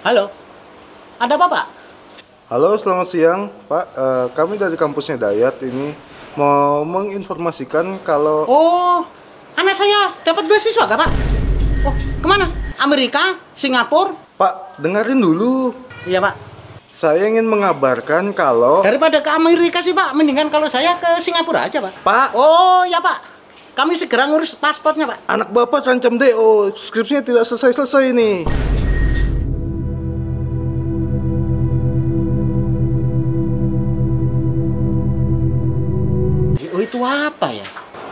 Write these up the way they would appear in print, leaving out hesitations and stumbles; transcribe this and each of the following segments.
Halo, ada apa Pak? Halo, selamat siang, Pak. Kami dari kampusnya Dayat ini mau menginformasikan kalau... Oh, anak saya dapat beasiswa gak Pak? Oh, kemana? Amerika? Singapura? Pak, dengerin dulu. Iya Pak. Saya ingin mengabarkan kalau... Daripada ke Amerika sih Pak, mendingan kalau saya ke Singapura aja Pak. Pak. Oh ya Pak, kami segera ngurus pasportnya Pak. Anak Bapak terancam DO, skripsinya tidak selesai-selesai nih. Oh itu apa ya?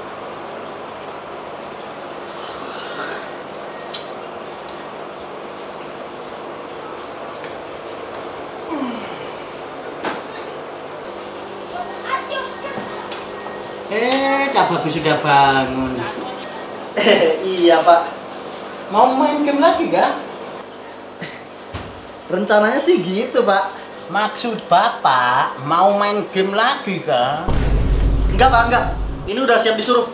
Cak Bagus sudah bangun. Iya Pak, Mau main game lagi gak? rencananya sih gitu Pak. Maksud Bapak mau main game lagi kah? Enggak Pak, enggak. Ini udah siap disuruh.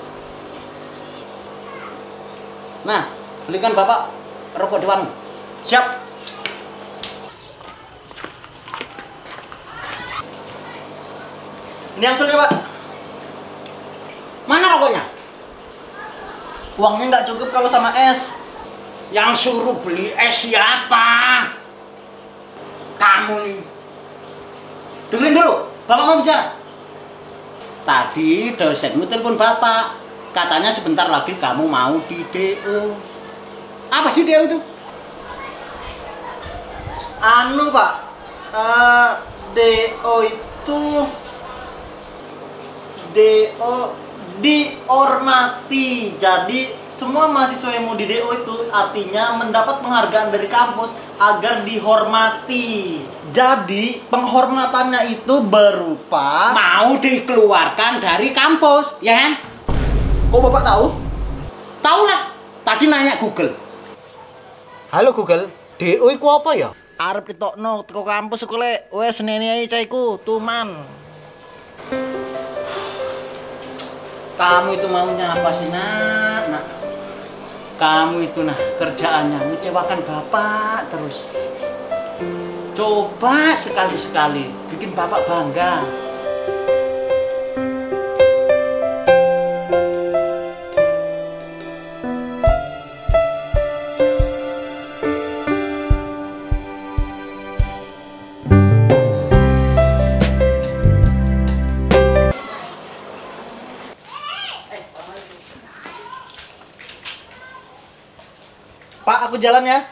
Nah, belikan Bapak rokok di warung. Siap. Ini hasilnya Pak. Mana rokoknya? Uangnya nggak cukup kalau sama es. Yang suruh beli es siapa? Kamu nih. Dengerin dulu, Bapak mau bicara. Tadi dosenmu telepon Bapak. Katanya sebentar lagi kamu mau di DO. Apa sih DO itu? Anu Pak, DO itu DO dihormati. Jadi semua mahasiswa yang mau di DO itu artinya mendapat penghargaan dari kampus agar dihormati. Jadi penghormatannya itu berupa Mau dikeluarkan dari kampus, ya kan? Kok Bapak tahu? Tahu lah, tadi nanya Google. Halo Google, DO itu apa ya? Arep ditokno teko kampus iku lek wis seneni ae caiku tuman. Kamu itu maunya apa sih nak? Kamu itu nah kerjaannya mengecewakan Bapak terus. Coba sekali-sekali bikin Bapak bangga. Pak, aku jalan ya.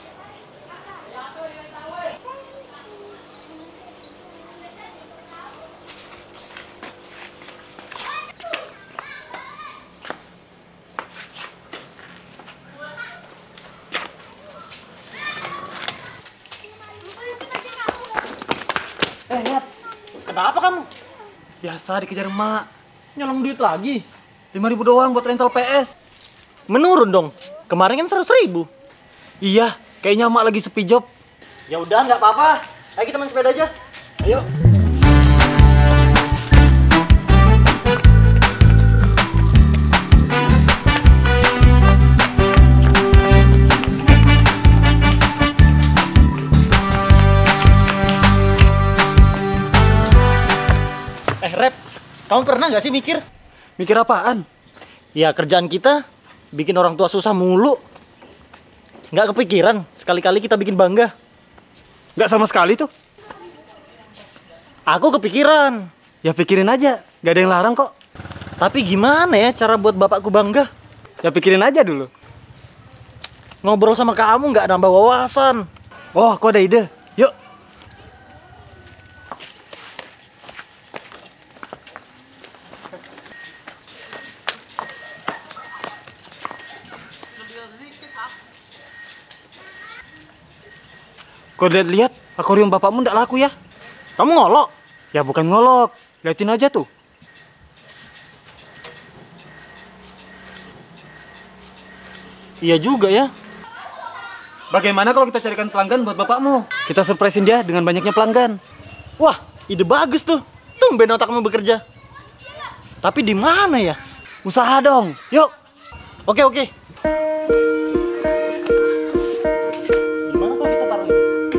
Lihat. Kenapa kamu? Biasa dikejar emak. Nyolong duit lagi? 5.000 doang buat rental PS. Menurun dong. Kemarin kan 100.000. Iya, kayaknya emak lagi sepi job. Ya udah, nggak apa-apa. Ayo kita main sepeda aja. Ayo. Rep, kamu pernah nggak sih mikir? Mikir apaan? Ya kerjaan kita bikin orang tua susah mulu. Nggak kepikiran sekali-kali kita bikin bangga. Nggak sama sekali tuh. Aku kepikiran. Ya pikirin aja, nggak ada yang larang kok. Tapi gimana ya cara buat bapakku bangga? Ya pikirin aja dulu. Ngobrol sama kamu nggak nambah wawasan. Oh, aku ada ide. Yuk. Kau lihat-lihat, akuarium bapakmu ndak laku ya? Kamu ngolok? Ya bukan ngolok, liatin aja tuh. Iya juga ya. Bagaimana kalau kita carikan pelanggan buat bapakmu? Kita surprisein dia dengan banyaknya pelanggan. Wah, ide bagus tuh. Tumben otakmu bekerja. Tapi di mana ya? Usaha dong, yuk. Oke. Gimana kalau kita taruh ini?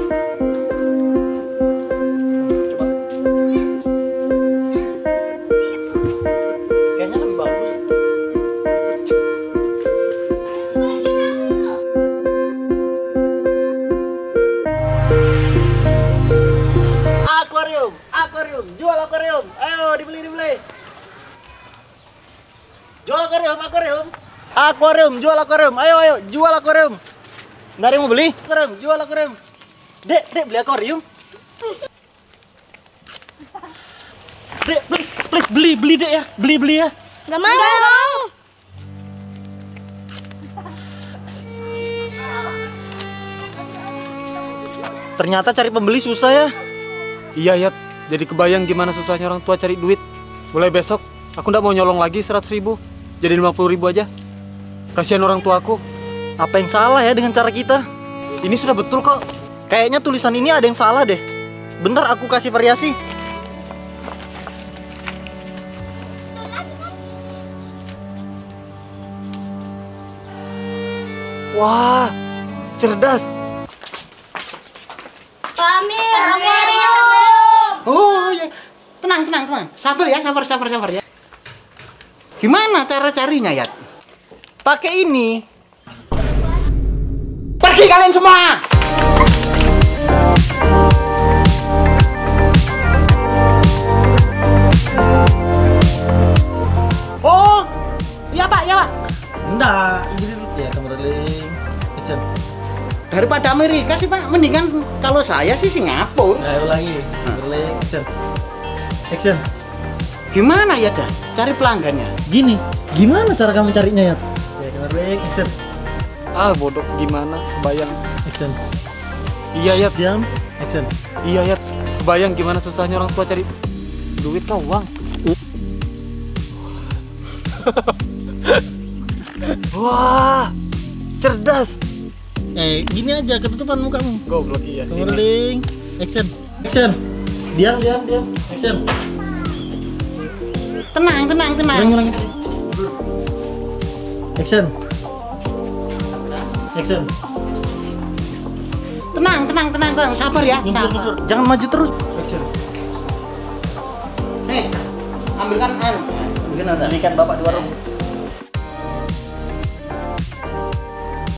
akuarium. Akuarium, jual akuarium. Ayo, jual akuarium. Nggak ada yang mau beli? Akuarium, jual akuarium. Dek, beli akuarium. Dek, please beli Dek ya. Beli ya. Gak mau. Ternyata cari pembeli susah ya. Iya, Yat. Jadi kebayang gimana susahnya orang tua cari duit. Mulai besok, aku nggak mau nyolong lagi 100.000. Jadi 50.000 aja. Kasihan orang tua aku. Apa yang salah ya dengan cara kita? Ini sudah betul kok. Kayaknya tulisan ini ada yang salah deh. Bentar aku kasih variasi. Wah, cerdas. Pak Amir, akuarium. Oh ya, tenang. Sabar ya. Gimana cara carinya ya? Pakai ini. Pergi kalian semua. Oh, iya pak. Enggak, ini dulu ya kembali. Action. Daripada Amerika sih pak, mendingan kalau saya sih Singapura. Ayo lagi. Kembali. Action. Gimana ya dah? Cari pelanggannya. Gini, gimana cara kamu carinya ya? Ya kembali. Action. Ah, bodoh gimana? Kebayang. Action. Iya, Yat. Diam. Action. Iya, Yat. Kebayang gimana susahnya orang tua cari duit kau, uang. Wah, cerdas. Gini aja ketutupan mukamu. Goblok iya sih. Kembali. Action. Diam. Action. Tenang. Ulang. Action. Tenang. Sabar ya. Mundur. Jangan maju terus. Action. Nih, ambilkan Belikan bapak di warung.